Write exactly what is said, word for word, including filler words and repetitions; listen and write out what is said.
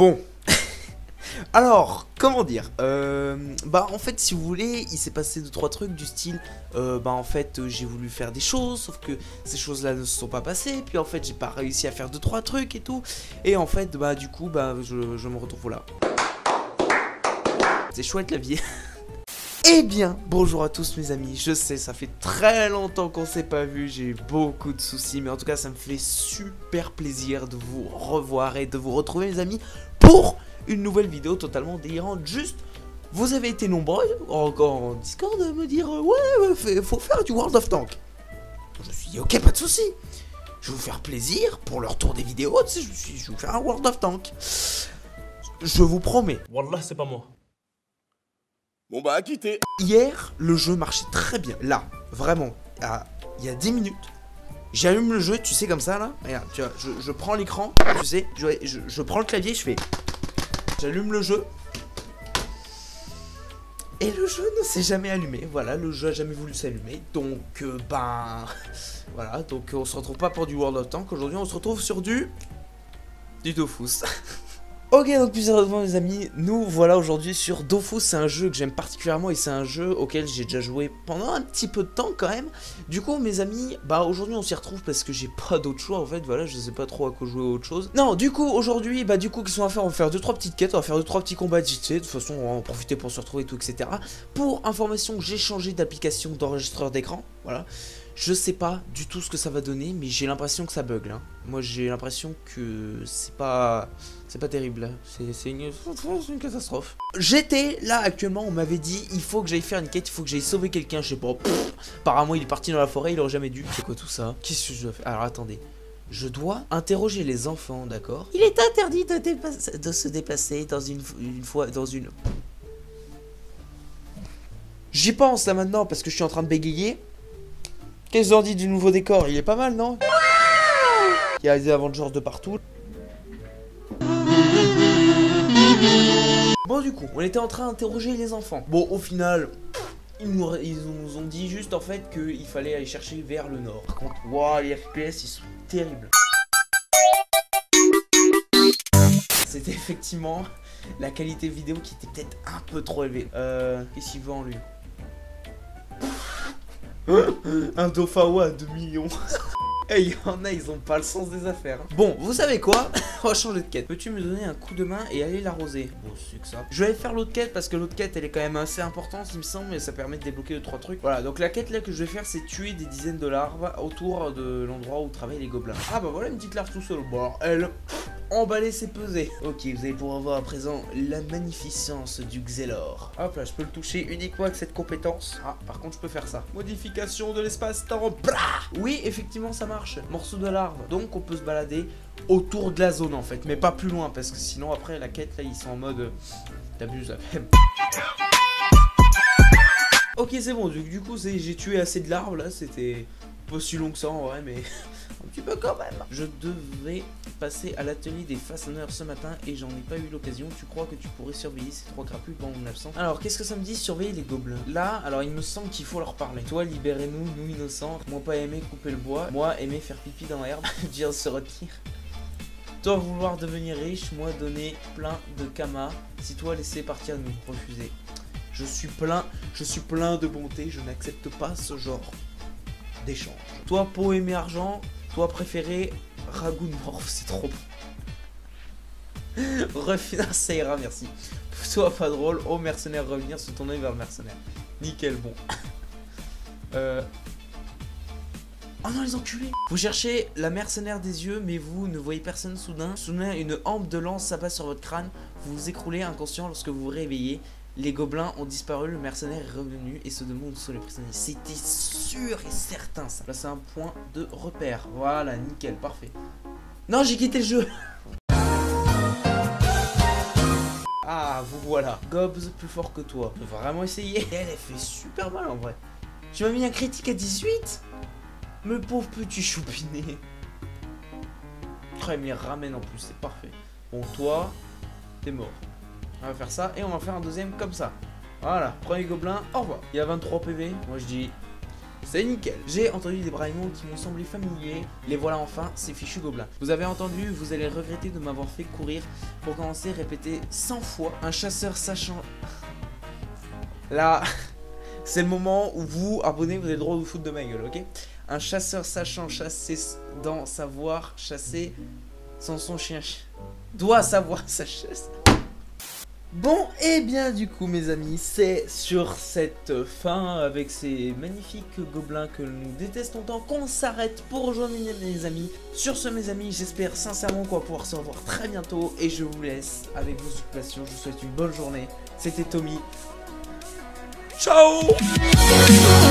Bon. Alors, comment dire euh, Bah en fait si vous voulez, il s'est passé deux trois trucs du style euh, Bah en fait euh, j'ai voulu faire des choses, sauf que ces choses là ne se sont pas passées. Puis en fait j'ai pas réussi à faire deux trois trucs et tout. Et en fait bah du coup bah je, je me retrouve là. C'est chouette la vie. Eh bien, bonjour à tous mes amis, je sais, ça fait très longtemps qu'on s'est pas vu, j'ai eu beaucoup de soucis, mais en tout cas ça me fait super plaisir de vous revoir et de vous retrouver mes amis pour une nouvelle vidéo totalement délirante. Juste, vous avez été nombreux encore en Discord à me dire ouais, faut faire du World of Tanks. Je me suis dit ok, pas de soucis, je vais vous faire plaisir pour le retour des vidéos, tu sais, je me suis dit je vais vous faire un World of Tanks. Je vous promets. Wallah, c'est pas moi. Bon bah, à quitter. Hier, le jeu marchait très bien. Là, vraiment, il y a dix minutes, j'allume le jeu, tu sais, comme ça, là. Regarde, tu vois, je, je prends l'écran, tu sais, je, je, je prends le clavier, je fais... J'allume le jeu. Et le jeu ne s'est jamais allumé. Voilà, le jeu a jamais voulu s'allumer. Donc, euh, ben... Voilà, donc on se retrouve pas pour du World of Tanks. Aujourd'hui, on se retrouve sur du... Du Dofus. Ok, donc plus sérieusement les amis, nous voilà aujourd'hui sur Dofus. C'est un jeu que j'aime particulièrement et c'est un jeu auquel j'ai déjà joué pendant un petit peu de temps quand même. Du coup mes amis, bah aujourd'hui on s'y retrouve parce que j'ai pas d'autre choix en fait, voilà, je sais pas trop à quoi jouer autre chose. Non, du coup aujourd'hui, bah du coup qu'est-ce qu'on va faire? On va faire deux trois petites quêtes, on va faire deux trois petits combats de J T, de toute façon on va en profiter pour se retrouver et tout, et cetera. Pour information, j'ai changé d'application d'enregistreur d'écran, voilà. Je sais pas du tout ce que ça va donner, mais j'ai l'impression que ça bug là. Moi j'ai l'impression que c'est pas... C'est pas terrible, c'est une... une catastrophe. J'étais là actuellement, on m'avait dit il faut que j'aille faire une quête, il faut que j'aille sauver quelqu'un, je sais pas. Pff, apparemment il est parti dans la forêt, il aurait jamais dû. C'est quoi tout ça? Qu'est-ce que je dois faire? Alors attendez. Je dois interroger les enfants, d'accord? Il est interdit de, de se déplacer dans une, une fois... dans une... J'y pense là maintenant parce que je suis en train de bégayer. Qu'est-ce qu'on dit du nouveau décor? Il est pas mal, non? Il y a des Avengers de partout. Bon, du coup, on était en train d'interroger les enfants. Bon, au final, ils nous, ils nous ont dit juste en fait qu'il fallait aller chercher vers le nord. Par contre, waouh, les F P S, ils sont terribles. C'était effectivement la qualité vidéo qui était peut-être un peu trop élevée. Euh, qu'est-ce qu'il veut en lui? Un Dofawa à deux millions. Et il y en a, ils ont pas le sens des affaires. Bon, vous savez quoi? On va changer de quête. Peux-tu me donner un coup de main et aller l'arroser? Bon, c'est que ça. Je vais aller faire l'autre quête parce que l'autre quête, elle est quand même assez importante, il me semble, et ça permet de débloquer deux trois trucs. Voilà, donc la quête là que je vais faire, c'est tuer des dizaines de larves autour de l'endroit où travaillent les gobelins. Ah bah voilà une petite larve tout seul. Bon, alors, elle... emballer c'est peser. Ok, vous allez pouvoir voir à présent la magnificence du Xelor. Hop là, je peux le toucher uniquement avec cette compétence. Ah, par contre, je peux faire ça. Modification de l'espace-temps. Oui, effectivement, ça marche. Morceau de larve. Donc, on peut se balader autour de la zone, en fait. Mais pas plus loin, parce que sinon, après, la quête, là, ils sont en mode... T'abuses, là. Ok, c'est bon. Du, du coup, j'ai tué assez de larves, là. C'était pas si long que ça, en vrai, mais... un petit peu quand même. Je devais passer à l'atelier des façonneurs ce matin et j'en ai pas eu l'occasion. Tu crois que tu pourrais surveiller ces trois crapus pendant mon absence? Alors, qu'est-ce que ça me dit, surveiller les gobelins? Là, alors il me semble qu'il faut leur parler. Toi, libérez-nous, nous innocents. Moi, pas aimer couper le bois. Moi, aimer faire pipi dans l'herbe. Dire se retire. Toi, vouloir devenir riche. Moi, donner plein de kama. Si toi, laisser partir, nous refuser. Je suis plein, je suis plein de bonté. Je n'accepte pas ce genre d'échange. Toi, peau aimer argent. Toi préféré, ragoût de morph, c'est trop bon. Refinance, ça ira, merci. Toi pas drôle, oh mercenaire, revenir se tourner vers le mercenaire. Nickel, bon. euh... Oh non, les enculés. Vous cherchez la mercenaire des yeux, mais vous ne voyez personne soudain. Soudain, une hampe de lance s'abat sur votre crâne. Vous vous écroulez inconscient lorsque vous vous réveillez. Les gobelins ont disparu, le mercenaire est revenu et se demande où sont les prisonniers. C'était sûr et certain ça. Là c'est un point de repère. Voilà, nickel, parfait. Non, j'ai quitté le jeu. Ah, vous voilà. Gobs plus fort que toi. Je vais vraiment essayer. Et elle, elle fait super mal en vrai. Tu m'as mis un critique à dix-huit? Me pauvre petit choupinet. Oh, il me les ramène en plus, c'est parfait. Bon, toi, t'es mort. On va faire ça et on va faire un deuxième comme ça. Voilà, premier gobelin, au revoir. Il y a vingt-trois P V. Moi je dis c'est nickel. J'ai entendu des braillements qui m'ont semblé familiers. Les voilà enfin, ces fichus gobelins. Vous avez entendu, vous allez regretter de m'avoir fait courir. Pour commencer, répétez cent fois. Un chasseur sachant... Là, c'est le moment où vous, abonnez, vous avez le droit de vous foutre de ma gueule, ok? Un chasseur sachant chasser dans savoir chasser sans son chien doit savoir sa chasse. Bon, et bien du coup mes amis, c'est sur cette fin avec ces magnifiques gobelins que nous détestons tant qu'on s'arrête pour rejoindre mes amis. Sur ce mes amis, j'espère sincèrement qu'on va pouvoir se revoir très bientôt et je vous laisse avec vos occupations. Je vous souhaite une bonne journée. C'était Tommy. Ciao.